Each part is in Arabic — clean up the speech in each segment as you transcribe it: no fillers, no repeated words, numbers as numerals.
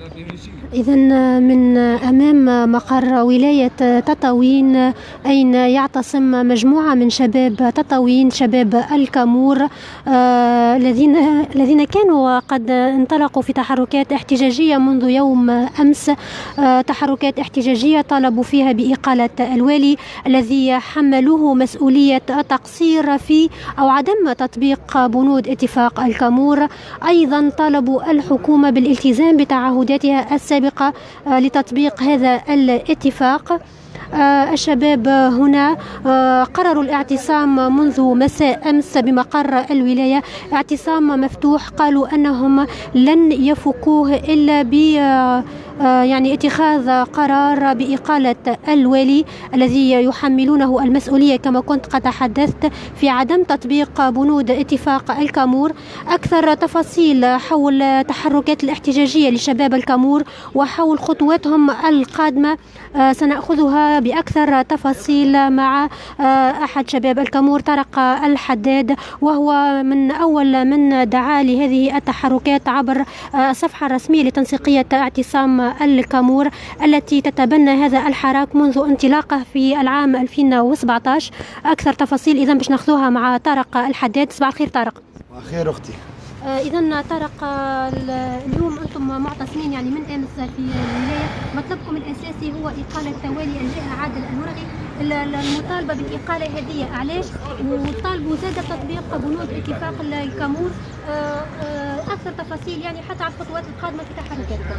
إذا من أمام مقر ولاية تطاوين أين يعتصم مجموعة من شباب تطاوين، شباب الكامور، الذين كانوا قد انطلقوا في تحركات احتجاجية منذ يوم أمس، تحركات احتجاجية طالبوا فيها بإقالة الوالي الذي حملوه مسؤولية التقصير في أو عدم تطبيق بنود اتفاق الكامور. أيضا طالبوا الحكومة بالالتزام بتعهداتها السابقة لتطبيق هذا الاتفاق. الشباب هنا قرروا الاعتصام منذ مساء أمس بمقر الولاية، اعتصام مفتوح. قالوا أنهم لن يفكوه إلا يعني اتخاذ قرار بإقالة الوالي الذي يحملونه المسؤولية كما كنت قد تحدثت في عدم تطبيق بنود اتفاق الكامور. أكثر تفاصيل حول تحركات الاحتجاجية لشباب الكامور وحول خطواتهم القادمة سنأخذها بأكثر تفاصيل مع أحد شباب الكامور، طارق الحداد، وهو من أول من دعا لهذه التحركات عبر الصفحة الرسمية لتنسيقية اعتصام الكامور التي تتبنى هذا الحراك منذ انطلاقه في العام 2017. أكثر تفاصيل إذا باش ناخذوها مع طارق الحداد. صباح الخير طارق. صباح الخير أختي. إذا طارق، اليوم أنتم معتصمين يعني من أمس في الولاية، مطلبكم الأساسي هو إقالة والي الجهة عادل الورغي. المطالبة بالإقالة هذه علاش؟ وطالبوا زاد تطبيق بنود اتفاق الكامور. أكثر تفاصيل يعني حتى على الخطوات القادمة في تحركاتكم.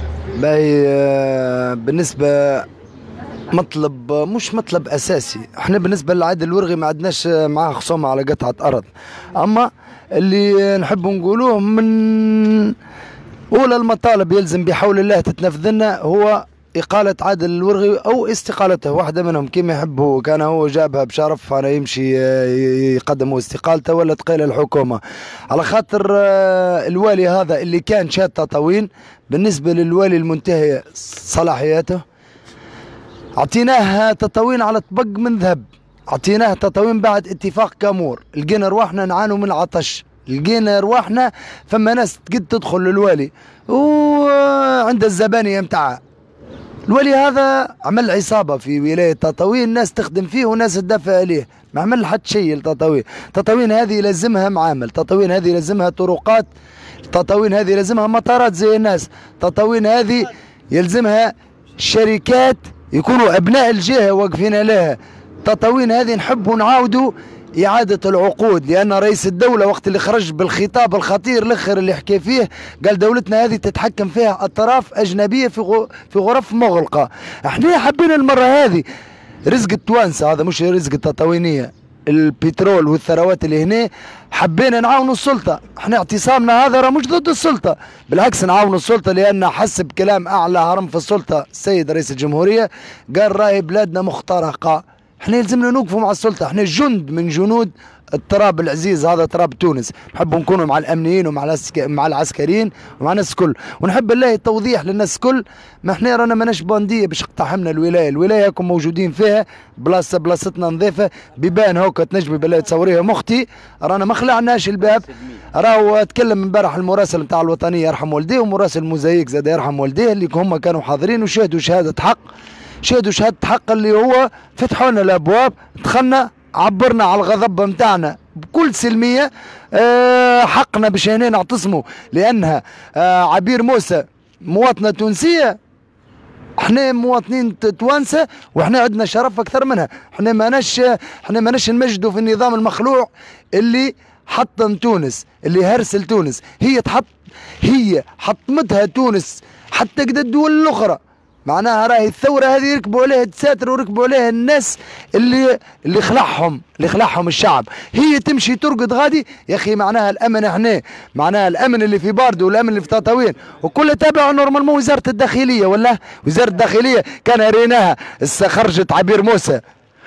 بالنسبة مطلب مش مطلب أساسي، احنا بالنسبة لعادل الورغي ما عندناش معاه خصومة على قطعة أرض، أما اللي نحب نقولوه من أولى المطالب يلزم بحول الله تتنفذ لنا هو إقالة عادل الورغي أو استقالته، واحدة منهم كما يحب هو. كان هو جابها بشرف أنا يمشي يقدم استقالته ولا تقيل الحكومة، على خاطر الوالي هذا اللي كان شاد تطاوين. بالنسبة للوالي المنتهي صلاحياته أعطيناه تطاوين على طبق من ذهب، أعطيناه تطاوين بعد اتفاق كامور. لقينا رواحنا نعانوا من العطش، لقينا رواحنا فما ناس تقد تدخل للوالي وعند الزبانية متاعها. الولي هذا عمل عصابة في ولاية تطاوين، ناس تخدم فيه وناس تدافع عليه، ما عمل حد شيء لتطاوين. تطاوين هذه يلزمها معامل، تطاوين هذه يلزمها طرقات، تطاوين هذه يلزمها مطارات زي الناس، تطاوين هذه يلزمها شركات يكونوا أبناء الجهة واقفين لها. تطاوين هذه نحب نعاودوا إعادة العقود، لأن رئيس الدولة وقت اللي خرج بالخطاب الخطير الآخر اللي حكى فيه قال دولتنا هذه تتحكم فيها أطراف أجنبية في غرف مغلقة. احنا حابين المرة هذه رزق التوانسة، هذا مش رزق التطاوينية، البترول والثروات اللي هنا حبينا نعاونوا السلطة. احنا اعتصامنا هذا راه مش ضد السلطة، بالعكس نعاونوا السلطة، لأن حسب كلام أعلى هرم في السلطة السيد رئيس الجمهورية قال راهي بلادنا مخترقة، احنا يلزمنا نوقفوا مع السلطة. احنا جند من جنود التراب العزيز، هذا تراب تونس، نحب نكونوا مع الامنيين ومع مع العسكريين ومع الناس الكل، ونحب الله التوضيح للناس الكل. ما احنا رانا ماناش بانديه باش اقتحمنا الولايه، الولايه راكم موجودين فيها، بلاصتنا نظيفه، بيبان هوكا تنجمي بالله تصوريها مختي، رانا ما خلعناش الباب. راهو تكلم امبارح المراسل نتاع الوطنيه يرحم والديه، ومراسل موزايك زاد يرحم والديه، اللي هم كانوا حاضرين وشهدوا شهاده حق، شهدوا شهاده حق اللي هو فتحوا لنا الابواب، دخلنا عبرنا على الغضب متاعنا بكل سلميه. حقنا باش هنا نعتصموا لانها عبير موسى مواطنه تونسيه، احنا مواطنين توانسه وإحنا عندنا شرف اكثر منها. احنا ماناش نمجدوا في النظام المخلوع اللي حطم تونس، اللي هرسل تونس. هي حطمتها تونس حتى قد الدول الاخرى. معناها راهي الثوره هذه يركبوا عليها الدساتر وركبوا عليها الناس اللي خلعهم الشعب. هي تمشي ترقد غادي يا اخي. معناها الامن احنا، معناها الامن اللي في باردو والامن اللي في تطاوين وكله تابع نورمالمون وزاره الداخليه. ولا وزاره الداخليه كان ريناها خرجت عبير موسى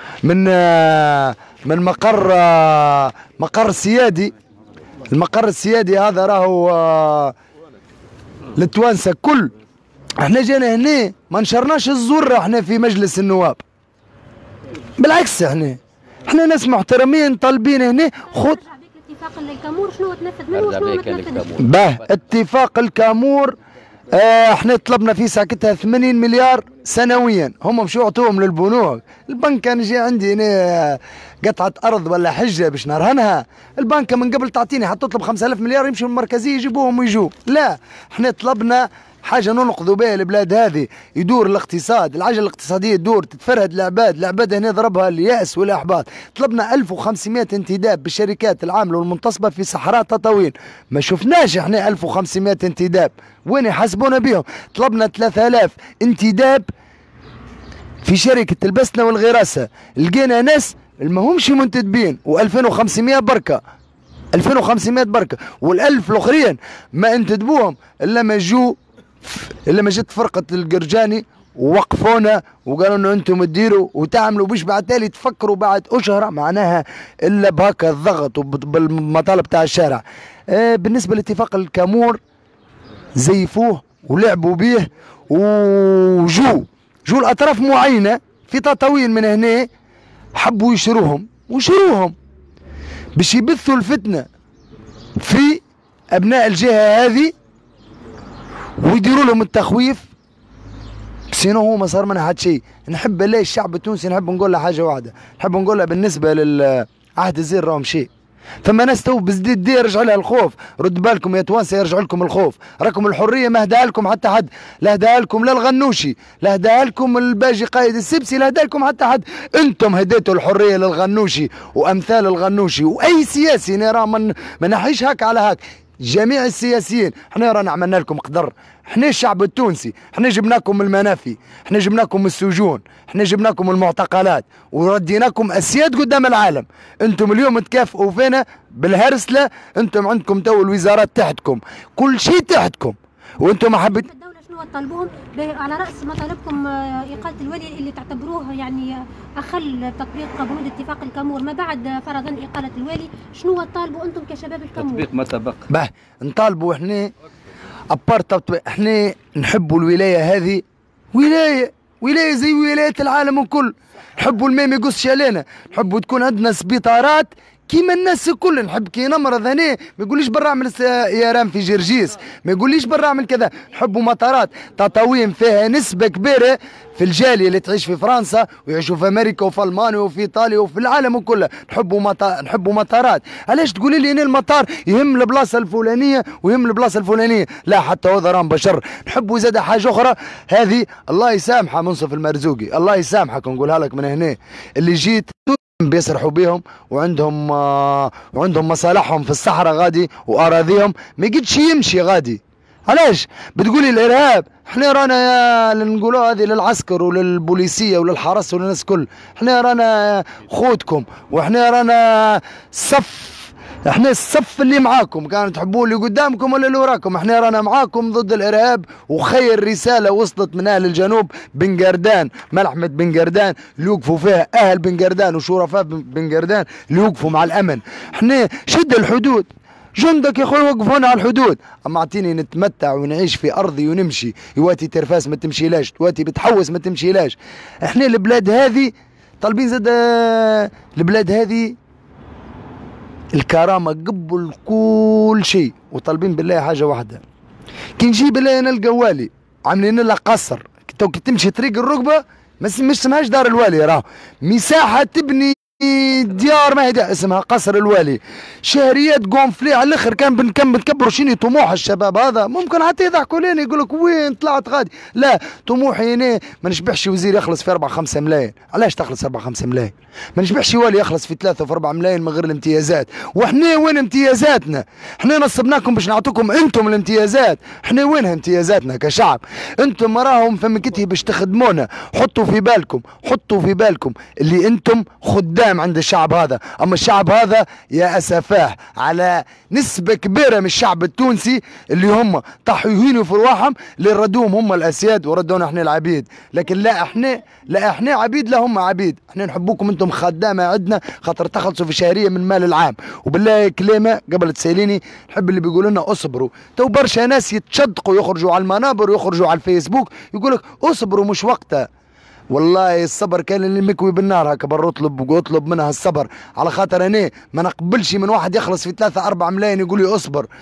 من مقر السيادي. المقر السيادي هذا راهو للتوانسه كل. احنا جينا هنا ما نشرناش الزر احنا في مجلس النواب، بالعكس احنا ناس محترمين طالبين هنا. خذ اتفاق الكامور شنو تنفذ منه وشنو ما تنفذش. باه اتفاق الكامور احنا طلبنا في ساعتها 80 مليار سنويا، هم مشوا عطوهم للبنوك. البنك كان يجي عندي هنا قطعه ارض ولا حجه باش نرهنها، البنك من قبل تعطيني حتى تطلب 5000 مليار يمشوا المركزيه يجيبوهم ويجوا. لا، احنا طلبنا حاجه ننقذوا بها البلاد هذه، يدور الاقتصاد، العجله الاقتصاديه تدور، تتفرهد العباد هنا ضربها الياس والاحباط. طلبنا 1500 انتداب بالشركات العامله والمنتصبه في صحراء تطاوين، ما شفناش احنا 1500 انتداب، وين يحاسبونا بهم؟ طلبنا 3000 انتداب في شركه البسنه والغراسه، لقينا ناس ما همش منتدبين، و2500 بركه، 2500 بركه، وال1000 الاخرين ما انتدبوهم الا ما جت فرقه القرجاني ووقفونا وقالوا انه انتم تديروا وتعملوا باش بعد تالي تفكروا بعد اشهر معناها الا بهكا الضغط وبالمطالب تاع الشارع. بالنسبه لاتفاق الكامور زيفوه ولعبوا به، وجو الاطراف معينه في تطاوين من هنا حبوا وشروهم باش يبثوا الفتنه في ابناء الجهه هذه ويديروا لهم التخويف. سينو هو ما صار منها حد شيء. نحب بالله الشعب التونسي، نحب نقول له حاجه واحده، نحب نقول له بالنسبه للعهد الزين راهم شيء. ثم ناس تو بزديد دي يرجع لها الخوف، رد بالكم يا توانسه يرجع لكم الخوف، راكم الحريه ما هداها لكم حتى حد، لا هداها لكم لا الغنوشي، لا هداها لكم الباجي قائد السبسي، لا هداها لكم حتى حد، انتم هديتوا الحريه للغنوشي وامثال الغنوشي واي سياسي راه ما نحيش هاك على هاك. جميع السياسيين احنا رانا عملنا لكم قدر، احنا الشعب التونسي، احنا جبناكم من المنافي، احنا جبناكم من السجون، احنا جبناكم من المعتقلات ورديناكم اسياد قدام العالم. انتم اليوم تكافئوا فينا بالهرسله، انتم عندكم تو الوزارات تحتكم، كل شيء تحتكم، وانتم حبيت الدولة شنو طالبوهم على رأس مطالبكم إقالة الولي اللي تعتبروه يعني أخل تطبيق بنود اتفاق الكامور، ما بعد فرضا إقالة الولي شنو طالبوا أنتم كشباب الكامور؟ تطبيق ما سبق. نطالبوا احنا احنا نحبوا الولاية هذه ولاية زي ولايات العالم الكل، نحبوا الماء ما يقصش علينا، نحبوا تكون عندنا سبيطارات كيما الناس الكل. نحب كي نمرض هنا ما يقوليش برا اعمل يارام في جرجيس، ما يقوليش برا اعمل كذا. نحبوا مطارات تطاوين فيها نسبة كبيرة في اللي تعيش في فرنسا ويعيشوا في امريكا وفي المانيا وفي ايطاليا وفي العالم كله. نحبوا مطارات. علاش تقولي لي هنا المطار يهم البلاصه الفلانيه ويهم البلاصه الفلانيه؟ لا، حتى هو راهم بشر. نحبوا زاد حاجه اخرى، هذه الله يسامحها منصف المرزوقي، الله يسامحك نقولها لك من هنا، اللي جيت بيسرحوا بهم وعندهم مصالحهم في الصحراء غادي واراضيهم ما يقدش يمشي غادي. علاش بتقولي الارهاب؟ احنا رانا يا نقولوا هذه للعسكر وللبوليسيه وللحرس وللناس كل، احنا رانا خوتكم واحنا رانا احنا الصف اللي معاكم، كانوا تحبوا اللي قدامكم ولا اللي وراكم، احنا رانا معاكم ضد الارهاب. وخير رساله وصلت من اهل الجنوب بن قردان، ملحمه بن قردان اللي يوقفوا فيها اهل بن قردان وشرفاء بن قردان اللي يوقفوا مع الامن. احنا شد الحدود، جندك يا اخوي وقفونا على الحدود، اما اعطيني نتمتع ونعيش في ارضي ونمشي. يواتي ترفاس ما تمشيلاش، تواتي بتحوس ما تمشيلاش. احنا البلاد هذه طالبين زاد البلاد هذه الكرامه قبل كل شيء، وطالبين بالله حاجه واحده، كي نجيب بالله نلقى والي عاملين لها قصر، تو كي تمشي طريق الركبه مش اسمهاش دار الوالي، راه مساحه تبني ديار ما هي اسمها قصر الوالي. شهريات كونفلي على الاخر، كان بنكبروا شنو طموح الشباب هذا، ممكن حتى يضحكوا لنا يقول لك وين طلعت غادي. لا، طموحي هنا ما نشبحش وزير يخلص في 4-5 ملايين. علاش تخلص 4-5 ملايين؟ ما نشبحش والي يخلص في 3 و4 ملايين من غير الامتيازات. وإحنا وين امتيازاتنا؟ إحنا نصبناكم باش نعطوكم أنتم الامتيازات، إحنا وينها امتيازاتنا كشعب؟ أنتم راهم فمكتي باش تخدمونا. حطوا في بالكم اللي أنتم خدام عند الشعب هذا، اما الشعب هذا يا اسفاه على نسبه كبيره من الشعب التونسي اللي هم طاحوا يهينوا في رواحهم، اللي ردوهم هم الاسياد وردونا احنا العبيد. لكن لا احنا عبيد، لا هم عبيد. احنا نحبوكم انتم خدامه عندنا، خاطر تخلصوا في شهريه من المال العام. وبالله كلمه قبل تساليني، نحب اللي بيقولوا لنا اصبروا. تو برشا ناس يتشدقوا يخرجوا على المنابر ويخرجوا على الفيسبوك يقول لك اصبروا، مش وقتها. والله الصبر كان اللي مكوي بالنار، هكا بر اطلب منها الصبر، على خاطر انا ما نقبلش من واحد يخلص في 3-4 ملايين يقول لي اصبر.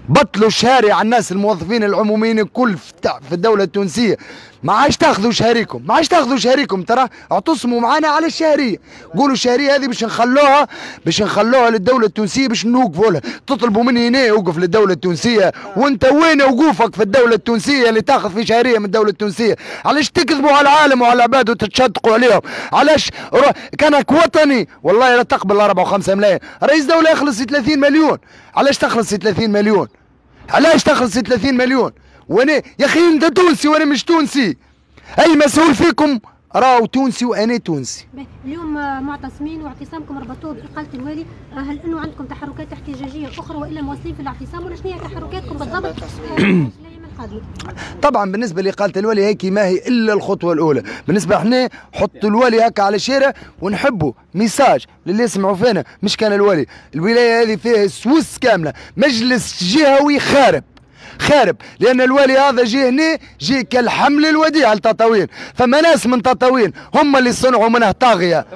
بطلوا الشهري على الناس الموظفين العموميين الكل في الدولة التونسية. ما عادش تاخذوا شهريكم، ما عادش تاخذوا شهريكم، ترى اعتصموا معنا على الشهرية، قولوا الشهرية هذه باش نخلوها للدولة التونسية، باش نوقفوا لها. تطلبوا مني هنا اوقف للدولة التونسية، وانت وين وقوفك في الدولة التونسية اللي تاخذ في شهرية من الدولة التونسية؟ علاش تكذبوا على العالم وعلى العباد وتتشدقوا عليهم؟ علاش كانك وطني والله لا تقبل 4 و5 ملايين، رئيس دولة يخلص 30 مليون، علاش تخلص 30 مليون؟ علاش تخلص 30 مليون؟ وانا يا اخي انت تونسي وانا مش تونسي، اي مسؤول فيكم راهو تونسي وانا تونسي. اليوم معتصمين واعتصامكم ربطوه باقاله الوالي، هل انه عندكم تحركات احتجاجيه اخرى والا مواصلين في الاعتصام، ولا شنو هي تحركاتكم بالضبط الايام القادمه؟ طبعا بالنسبه لاقاله الوالي هيك ما هي الا الخطوه الاولى، بالنسبه احنا حطوا الوالي هكا على الشارع ونحبوا ميساج للي يسمعوا فينا. مش كان الوالي، الولايه هذه فيها سويس كامله، مجلس جهوي خارب، لان الوالي هذا جه هنا جه كالحمل الوديع لتطاوين، فما ناس من تطاوين هم اللي صنعوا منه طاغيه،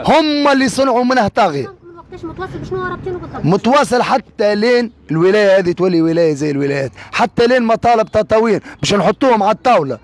وقتاش متواصل بشنو رابطينه بالضبط؟ متواصل حتى لين الولايه هذه تولي ولايه زي الولايات، حتى لين مطالب تطاوين باش نحطوهم على الطاوله،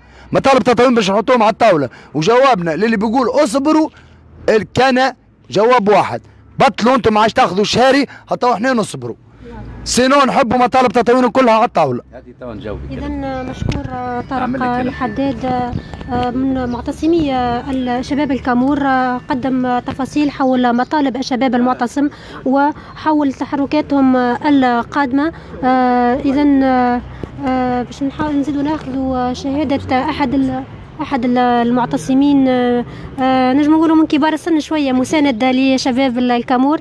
وجوابنا للي بيقول اصبروا كان جواب واحد، بطلوا انتم ما عادش تاخذوا الشهري حتى احنا نصبروا، سينو نحبوا مطالب تطاوين كلها على الطاوله. اذا مشكور طارق الحداد من معتصمي الشباب الكامور، قدم تفاصيل حول مطالب الشباب المعتصم وحول تحركاتهم القادمه. اذا باش نحاول نزيدوا ناخذوا شهاده احد المعتصمين، نجم نقولوا من كبار السن شويه، مساند لشباب الكامور.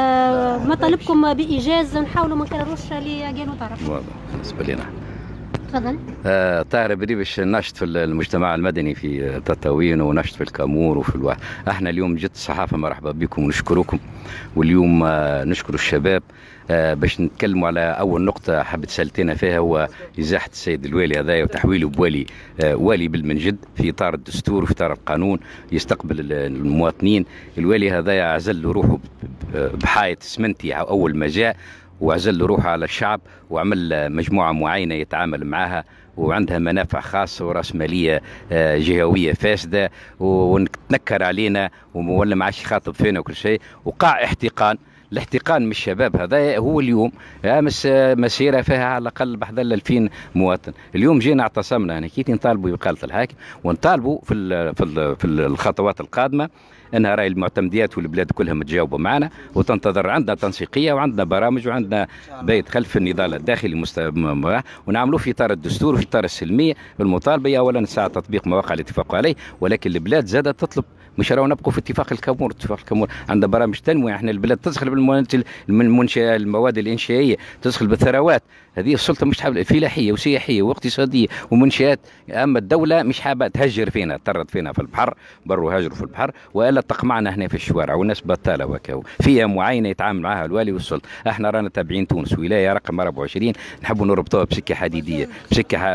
مطالبكم بايجاز نحاولوا ما نكرروش اللي قالوا طارق. واضح بالنسبه لنا. تفضل. طاهر بدي باش نشط في المجتمع المدني في تطاوين ونشط في الكامور وفي احنا اليوم جت الصحافه مرحبا بكم ونشكركم، واليوم نشكر الشباب. باش نتكلموا على اول نقطه حبيت سالتنا فيها، هو ازاحه السيد الوالي هذايا وتحويله بوالي والي بالمنجد في اطار الدستور وفي اطار القانون يستقبل المواطنين. الوالي هذايا عزل له روحه بحائط اسمنتي اول ما جاء، وعزل له روحه على الشعب وعمل مجموعه معينه يتعامل معها وعندها منافع خاصه وراسماليه جهويه فاسده ونتنكر علينا ولا ما عادش يخاطب فينا وكل شيء، وقع احتقان. الاحتقان من الشباب هذا هو اليوم امس مسيره فيها على الاقل بحذا 2000 مواطن. اليوم جينا اعتصمنا هنا كي نطالبوا بإقالة الحاكم، ونطالبوا في الخطوات القادمه انها راي المعتمديات والبلاد كلها متجاوبه معنا وتنتظر. عندنا تنسيقيه وعندنا برامج وعندنا بيت خلف النضال الداخلي ونعملوا في اطار الدستور وفي اطار السلميه. المطالبه اولا ساعه تطبيق مواقع الاتفاق عليه، ولكن البلاد زادت تطلب، مش راهو نبقوا في اتفاق الكامور. عندنا برامج تنميه، احنا البلاد تدخل بالمنشأ المواد الانشائيه، تدخل بالثروات. هذه السلطه مش حابه فلاحيه وسياحيه واقتصاديه ومنشات، اما الدوله مش حابه تهجر فينا، تطرد فينا في البحر، بروا هاجروا في البحر والا تقمعنا هنا في الشوارع والناس بطاله وكاو. فيها معاينه يتعامل معها الوالي والسلطه. احنا رانا تابعين تونس ولايه رقم 24 نحبوا نربطوها بسكه حديديه، بسكه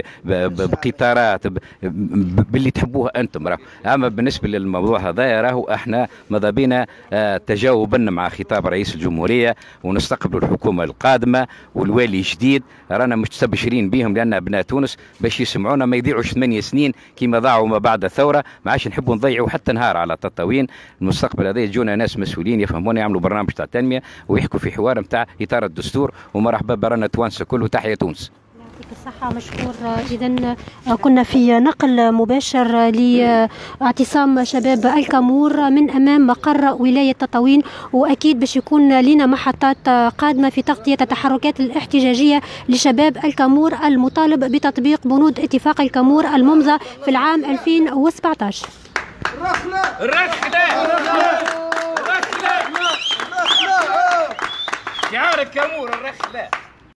بقطارات باللي تحبوها انتم. راهو اما بالنسبه للموضوع هذا راهو احنا ماذا بينا تجاوبا مع خطاب رئيس الجمهوريه ونستقبلوا الحكومه القادمه والوالي جديد. رانا مستبشرين بهم لان ابناء تونس باش يسمعونا ما يضيعوش 8 سنين كما ضاعوا ما بعد الثوره. ما عادش نحبوا نضيعوا حتى نهار على تطاوين. المستقبل هذا يجونا ناس مسؤولين يفهمونا، يعملوا برنامج تاع تنميه ويحكوا في حوار نتاع اطار الدستور. ومرحبا برانا توانسه كله، تحيه تونس. يعطيك الصحة، مشكور. إذا كنا في نقل مباشر لاعتصام شباب الكامور من أمام مقر ولاية تطاوين، وأكيد باش يكون لنا محطات قادمة في تغطية التحركات الاحتجاجية لشباب الكامور المطالب بتطبيق بنود اتفاق الكامور الممضى في العام 2017. شعار الكامور الرخلة.